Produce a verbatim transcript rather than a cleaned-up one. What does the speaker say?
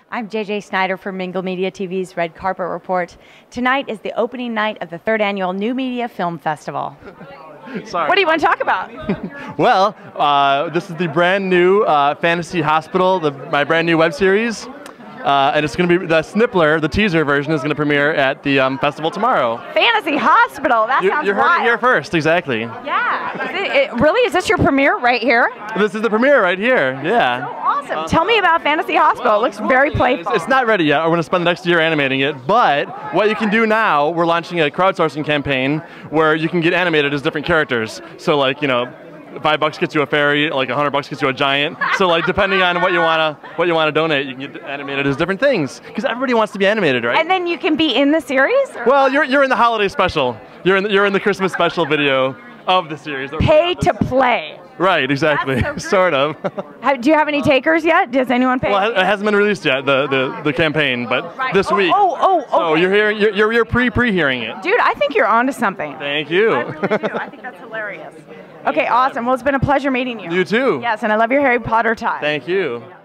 I'm J J Snyder from Mingle Media T V's Red Carpet Report. Tonight is the opening night of the third annual New Media Film Festival. Sorry. What do you want to talk about? Well, uh, this is the brand new uh, Fantasy Hospital, the, my brand new web series. Uh, and it's going to be, the Snippler, the teaser version, is going to premiere at the um, festival tomorrow. Fantasy Hospital, that you, sounds you heard wild. it here first, exactly. Yeah. Is it, it, really, is this your premiere right here? This is the premiere right here, yeah. So awesome. Uh, Tell me about Fantasy Hospital. Well, it looks very playful. It's, it's not ready yet. We're going to spend the next year animating it. But what you can do now, we're launching a crowdsourcing campaign where you can get animated as different characters. So like, you know, five bucks gets you a fairy, like a hundred bucks gets you a giant. So like, depending on what you wanna what you wanna donate, you can get animated as different things. Because everybody wants to be animated, right? And then you can be in the series? Or? Well, you're you're in the holiday special. You're in the, you're in the Christmas special video of the series. Pay to play. Right, exactly, so sort of. How, do you have any takers yet? Does anyone pay? Well, it hasn't been released yet, the the, the campaign, but right. this oh, week. Oh, oh, okay. So you're hearing, you're you're, you're pre pre hearing it. Dude, I think you're onto something. Thank you. I really do. I think that's hilarious. Okay, awesome. Well, it's been a pleasure meeting you. You too. Yes, and I love your Harry Potter tie. Thank you.